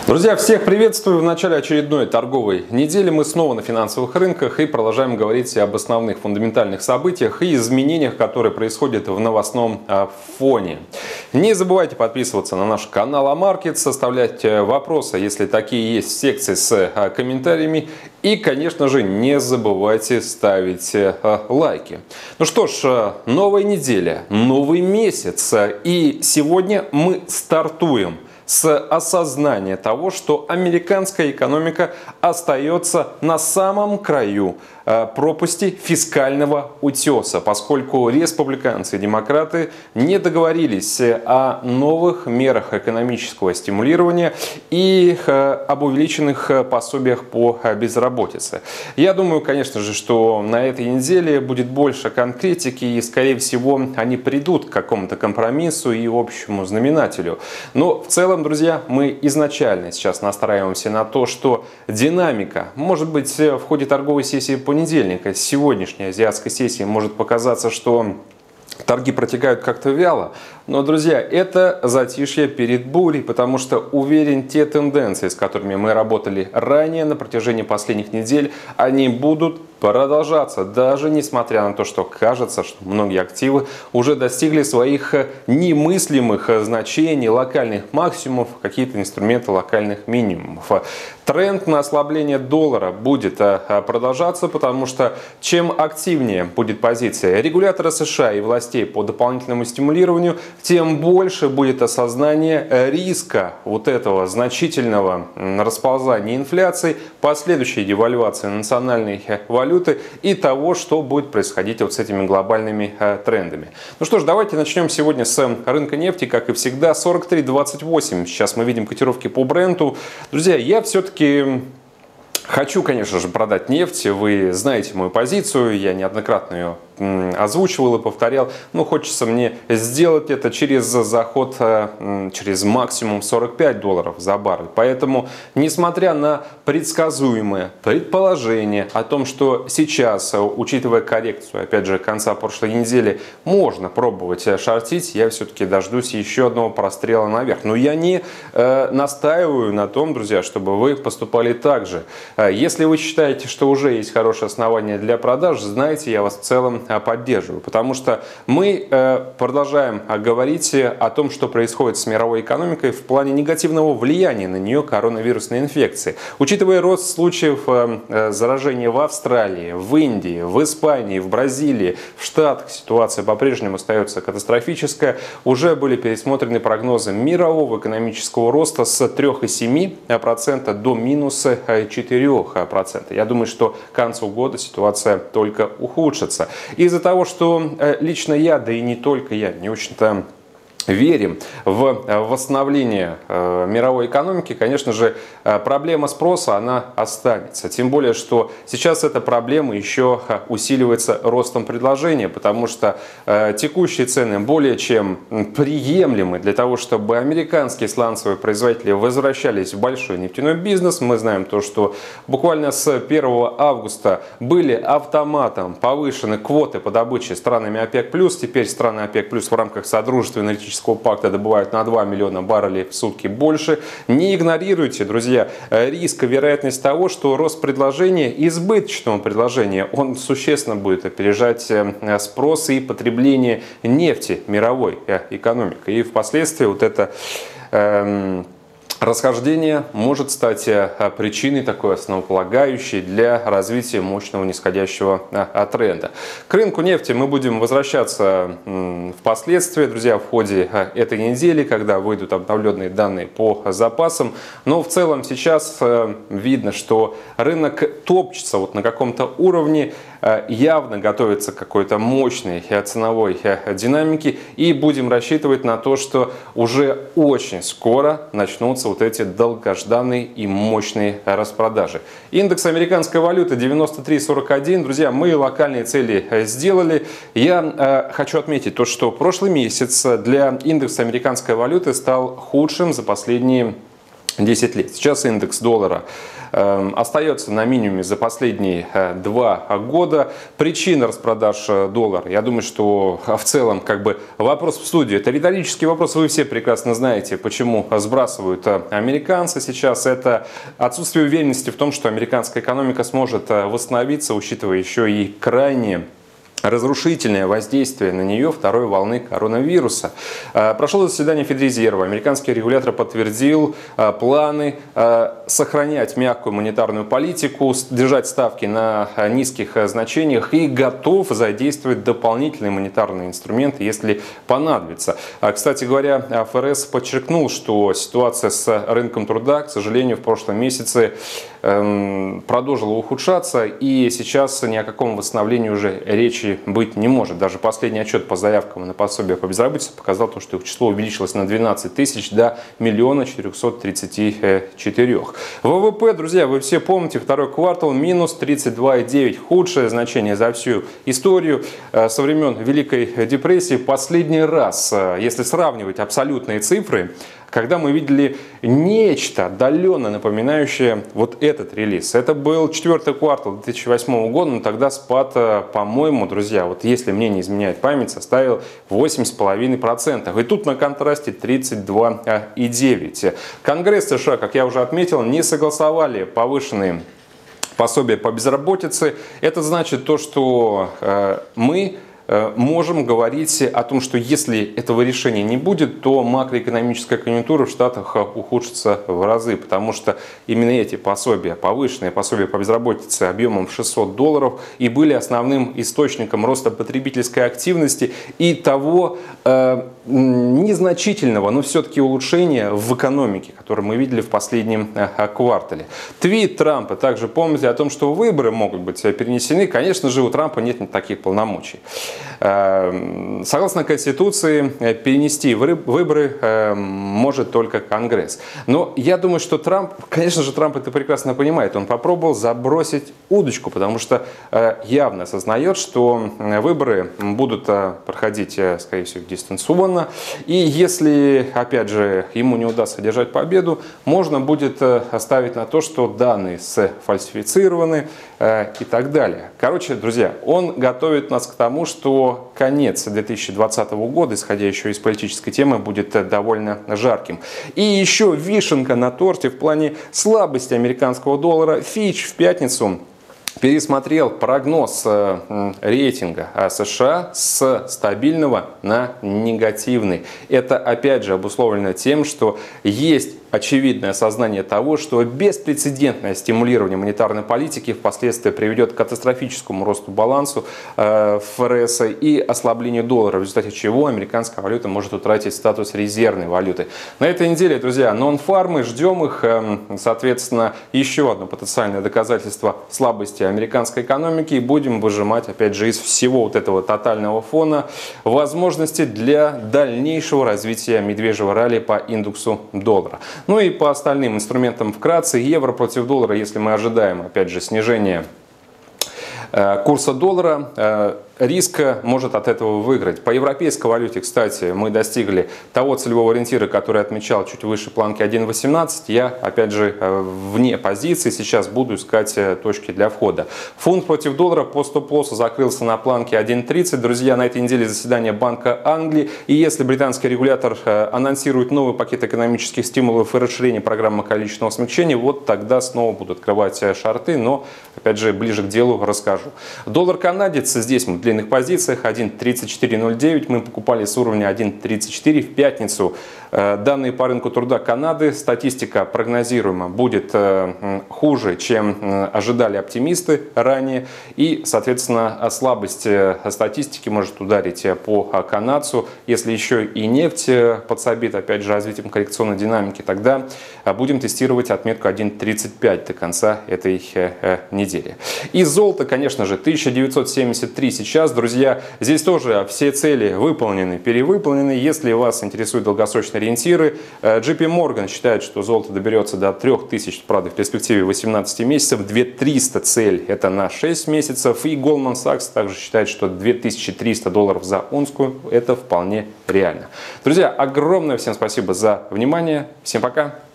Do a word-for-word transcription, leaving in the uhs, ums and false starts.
Друзья, всех приветствую! В начале очередной торговой недели мы снова на финансовых рынках и продолжаем говорить об основных фундаментальных событиях и изменениях, которые происходят в новостном фоне. Не забывайте подписываться на наш канал Амаркет, составлять вопросы, если такие есть, в секции с комментариями. И, конечно же, не забывайте ставить лайки. Ну что ж, новая неделя, новый месяц. И сегодня мы стартуем с осознания того, что американская экономика остается на самом краю пропасти фискального утеса, поскольку республиканцы и демократы не договорились о новых мерах экономического стимулирования и об увеличенных пособиях по безработице. Я думаю, конечно же, что на этой неделе будет больше конкретики и, скорее всего, они придут к какому-то компромиссу и общему знаменателю. Но в целом, друзья, мы изначально сейчас настраиваемся на то, что динамика, может быть, в ходе торговой сессии понедельника, сегодняшней азиатской сессии может показаться, что торги протекают как-то вяло. Но, друзья, это затишье перед бурей, потому что, уверен, те тенденции, с которыми мы работали ранее на протяжении последних недель, они будут продолжаться, даже несмотря на то, что кажется, что многие активы уже достигли своих немыслимых значений, локальных максимумов, какие-то инструменты локальных минимумов. Тренд на ослабление доллара будет продолжаться, потому что чем активнее будет позиция регулятора США и властей по дополнительному стимулированию, тем больше будет осознание риска вот этого значительного расползания инфляции, последующей девальвации национальной валюты и того, что будет происходить вот с этими глобальными трендами. Ну что ж, давайте начнем сегодня с рынка нефти, как и всегда, сорок три двадцать восемь. Сейчас мы видим котировки по Бренту. Друзья, я все-таки хочу, конечно же, продать нефть. Вы знаете мою позицию, я неоднократно ее озвучивал и повторял. Но хочется мне сделать это через заход, через максимум сорок пять долларов за баррель. Поэтому, несмотря на предсказуемое предположение о том, что сейчас, учитывая коррекцию, опять же, конца прошлой недели, можно пробовать шортить, я все-таки дождусь еще одного прострела наверх. Но я не э, настаиваю на том, друзья, чтобы вы поступали так же. Если вы считаете, что уже есть хорошее основание для продаж, знаете, я вас в целом поддерживаю, потому что мы продолжаем говорить о том, что происходит с мировой экономикой в плане негативного влияния на нее коронавирусной инфекции. Учитывая рост случаев заражения в Австралии, в Индии, в Испании, в Бразилии, в Штатах, ситуация по-прежнему остается катастрофическая. Уже были пересмотрены прогнозы мирового экономического роста с трёх целых семи десятых процента до минуса четырёх процентов. Я думаю, что к концу года ситуация только ухудшится. Из-за того, что лично я, да и не только я, не очень-то верим в восстановление мировой экономики, конечно же, проблема спроса, она останется. Тем более, что сейчас эта проблема еще усиливается ростом предложения, потому что текущие цены более чем приемлемы для того, чтобы американские сланцевые производители возвращались в большой нефтяной бизнес. Мы знаем то, что буквально с первого августа были автоматом повышены квоты по добыче странами ОПЕК+. Теперь страны ОПЕК+ в рамках Содружества энергетического пакта добывают на два миллиона баррелей в сутки больше. Не игнорируйте, друзья, риск и вероятность того, что рост предложения, избыточного предложения, он существенно будет опережать спрос и потребление нефти мировой экономикой. И впоследствии вот это эм, расхождение может стать причиной такой основополагающей для развития мощного нисходящего тренда. К рынку нефти мы будем возвращаться впоследствии, друзья, в ходе этой недели, когда выйдут обновленные данные по запасам. Но в целом сейчас видно, что рынок топчется вот на каком-то уровне, явно готовится к какой-то мощной ценовой динамике, и будем рассчитывать на то, что уже очень скоро начнутся вот эти долгожданные и мощные распродажи. Индекс американской валюты девяносто три сорок один. Друзья, мы локальные цели сделали. Я э, хочу отметить то, что прошлый месяц для индекса американской валюты стал худшим за последние десять лет. Сейчас индекс доллара э, остается на минимуме за последние э, два года. Причина распродаж доллара, я думаю, что в целом как бы вопрос в студии. Это риторический вопрос, вы все прекрасно знаете, почему сбрасывают американцы сейчас. Это отсутствие уверенности в том, что американская экономика сможет восстановиться, учитывая еще и крайне разрушительное воздействие на нее второй волны коронавируса. Прошло заседание Федрезерва. Американский регулятор подтвердил планы сохранять мягкую монетарную политику, держать ставки на низких значениях и готов задействовать дополнительные монетарные инструменты, если понадобится. Кстати говоря, ФРС подчеркнул, что ситуация с рынком труда, к сожалению, в прошлом месяце продолжила ухудшаться, и сейчас ни о каком восстановлении уже речи быть не может. Даже последний отчет по заявкам на пособие по безработице показал, что их число увеличилось на двенадцать тысяч до миллиона четырехсот тридцати четырёх. ВВП, друзья, вы все помните, второй квартал минус тридцать два и девять. Худшее значение за всю историю со времен Великой депрессии. Последний раз, если сравнивать абсолютные цифры, когда мы видели нечто отдаленно напоминающее вот этот релиз. Это был четвертый квартал две тысячи восьмого года, но тогда спад, по-моему, друзья, вот если мне не изменяет память, составил восемь с половиной процентов. И тут на контрасте тридцать два и девять. Конгресс США, как я уже отметил, не согласовали повышенные пособия по безработице. Это значит то, что э, мы можем говорить о том, что если этого решения не будет, то макроэкономическая конъюнктура в Штатах ухудшится в разы, потому что именно эти пособия, повышенные пособия по безработице объемом шестьсот долларов, и были основным источником роста потребительской активности и того э, незначительного, но все-таки улучшения в экономике, которое мы видели в последнем э, квартале. Твит Трампа также помните о том, что выборы могут быть перенесены. Конечно же, у Трампа нет таких полномочий. Согласно Конституции, перенести выборы может только Конгресс. Но я думаю, что Трамп, конечно же, Трамп это прекрасно понимает. Он попробовал забросить удочку, потому что явно осознает, что выборы будут проходить, скорее всего, дистанционно. И если, опять же, ему не удастся одержать победу, можно будет оставить на то, что данные сфальсифицированы и так далее. Короче, друзья, он готовит нас к тому, что конец две тысячи двадцатого года, исходя еще из политической темы, будет довольно жарким. И еще вишенка на торте в плане слабости американского доллара. Фич в пятницу пересмотрел прогноз рейтинга США с стабильного на негативный. Это опять же обусловлено тем, что есть очевидное осознание того, что беспрецедентное стимулирование монетарной политики впоследствии приведет к катастрофическому росту балансу э, ФРС и ослаблению доллара, в результате чего американская валюта может утратить статус резервной валюты. На этой неделе, друзья, нон-фармы, ждем их. Э, соответственно, еще одно потенциальное доказательство слабости американской экономики, и будем выжимать, опять же, из всего вот этого тотального фона возможности для дальнейшего развития медвежьего ралли по индексу доллара. Ну и по остальным инструментам вкратце. Евро против доллара, если мы ожидаем, опять же, снижение курса доллара, риск может от этого выиграть. По европейской валюте, кстати, мы достигли того целевого ориентира, который отмечал чуть выше планки один восемнадцать. Я, опять же, вне позиции сейчас буду искать точки для входа. Фунт против доллара по стоп-лоссу закрылся на планке один тридцать. Друзья, на этой неделе заседание Банка Англии. И если британский регулятор анонсирует новый пакет экономических стимулов и расширение программы количественного смягчения, вот тогда снова будут открывать шорты. Но, опять же, ближе к делу расскажу. Доллар-канадец, здесь мы в длинных позициях один тридцать четыре ноль девять, мы покупали с уровня один тридцать четыре в пятницу. Данные по рынку труда Канады, статистика прогнозируемо будет хуже, чем ожидали оптимисты ранее, и, соответственно, слабость статистики может ударить по канадцу. Если еще и нефть подсобит, опять же, развитием коррекционной динамики, тогда будем тестировать отметку один тридцать пять до конца этой недели. И золото, конечно же, тысяча девятьсот семьдесят три сейчас. Друзья, здесь тоже все цели выполнены, перевыполнены. Если вас интересуют долгосрочные ориентиры, джей пи Morgan считает, что золото доберется до трёх тысяч, правда, в перспективе восемнадцати месяцев. две тысячи триста цель, это на шесть месяцев. И Goldman Sachs также считает, что две тысячи триста долларов за унцию это вполне реально. Друзья, огромное всем спасибо за внимание. Всем пока.